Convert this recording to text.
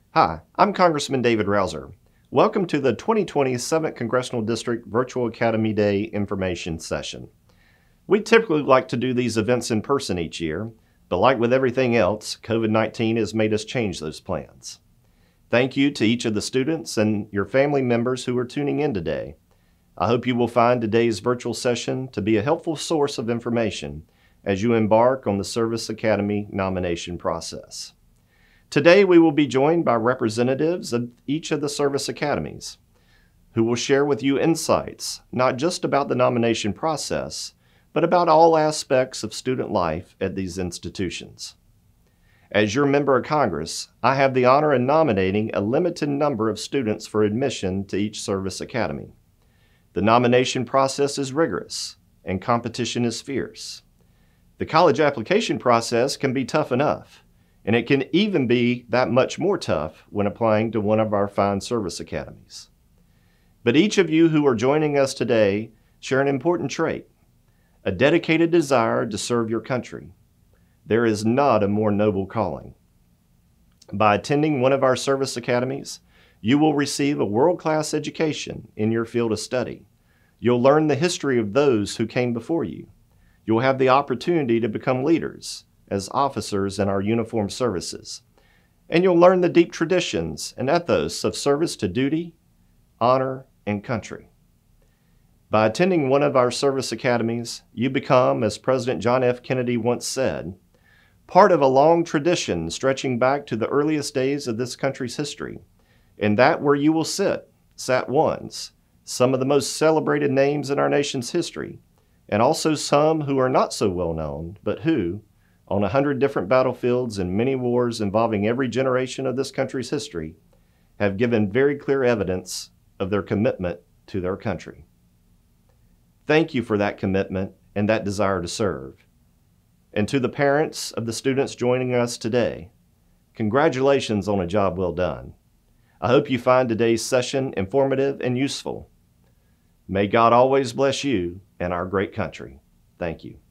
Hi, I'm Congressman David Rouzer. Welcome to the 2020 7th Congressional District Virtual Academy Day information session. We typically like to do these events in person each year, but like with everything else, COVID-19 has made us change those plans. Thank you to each of the students and your family members who are tuning in today. I hope you will find today's virtual session to be a helpful source of information as you embark on the Service Academy nomination process. Today, we will be joined by representatives of each of the service academies who will share with you insights, not just about the nomination process, but about all aspects of student life at these institutions. As your member of Congress, I have the honor of nominating a limited number of students for admission to each service academy. The nomination process is rigorous and competition is fierce. The college application process can be tough enough, and it can even be that much more tough when applying to one of our fine service academies. But each of you who are joining us today share an important trait, a dedicated desire to serve your country. There is not a more noble calling. By attending one of our service academies, you will receive a world-class education in your field of study. You'll learn the history of those who came before you. You'll have the opportunity to become leaders as officers in our uniformed services. And you'll learn the deep traditions and ethos of service to duty, honor, and country. By attending one of our service academies, you become, as President John F. Kennedy once said, part of a long tradition stretching back to the earliest days of this country's history, and that where you will sat ones, some of the most celebrated names in our nation's history, and also some who are not so well known, but who, on 100 different battlefields and many wars involving every generation of this country's history, have given very clear evidence of their commitment to their country. Thank you for that commitment and that desire to serve. And to the parents of the students joining us today, congratulations on a job well done. I hope you find today's session informative and useful. May God always bless you and our great country. Thank you.